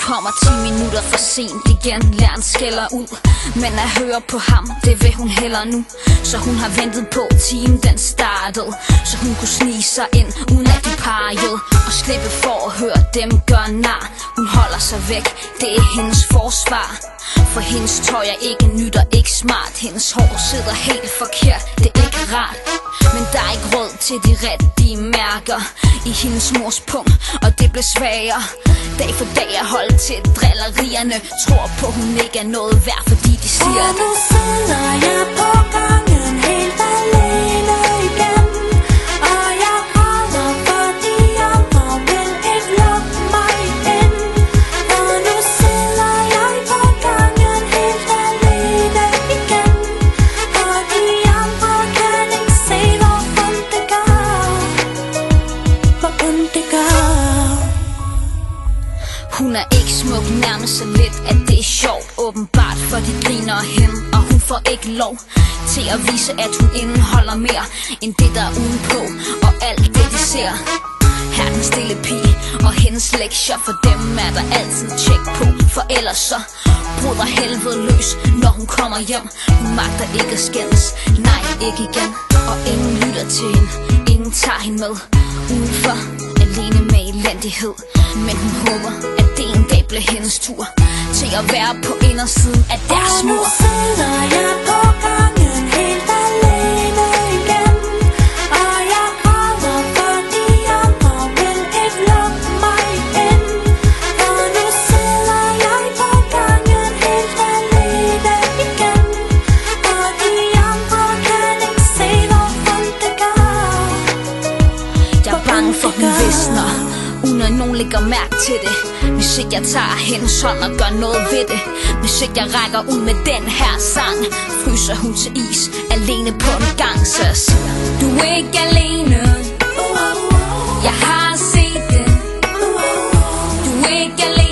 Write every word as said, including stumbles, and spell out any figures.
kommer ti minutter for sent igen. Læreren skælder ud, men at høre på ham, det vil hun heller nu. Så hun har ventet på timen, den startede, så hun kunne snige sig ind, uden at de parrede, og slippe for at høre dem gøre nar. Hun holder sig væk, det er hendes forsvar, for hendes tøj er ikke nyt og ikke smart. Hendes hår sidder helt forkert, det er ikke rart, men der er ikke råd til de rigtige mærker i hendes mors pung, og det bliver svagere dag for dag at holde til drillerierne. Tror på hun ikke er noget værd, fordi de siger det. Og nu sidder jeg på gangen helt alene igen, og jeg holder for de andre vil ikke lukke mig ind. Og nu sidder jeg på gangen helt alene igen, og de andre kan ikke se hvor ondt det gør, hvor ondt det gør. Hun er ikke smuk, nærmest så lidt at det er sjovt. Åbenbart for de griner af hende, og hun får ikke lov til at vise at hun indeholder mere end det der er udenpå, og alt det de ser. Her er den stille pige, og hendes lektier, for dem er der altid tjek på, for ellers så bryder helvede løs, når hun kommer hjem. Hun magter ikke at skændes, nej ikke igen, og ingen lytter til hende, ingen tager hende med udenfor, alene med elendighed. Men hun håber, at det en dag bliver hendes tur til at være på indersiden af deres mur. Og nu sidder jeg på gangen helt alene igen, og jeg holder for de andre vil ikke lukke mig ind. Og nu sidder jeg på gangen helt alene igen, og de andre kan ikke se hvor ondt det gør. Jeg er bange for hun visner, uden at nogen lægger mærke til det. Hvis ikke jeg tager hendes hånd og gør noget ved det, hvis ikke jeg rækker ud med den her sang, fryser hun til is, alene på en gang. Så jeg siger, du er ikke alene, jeg har set det. Du er ikke alene.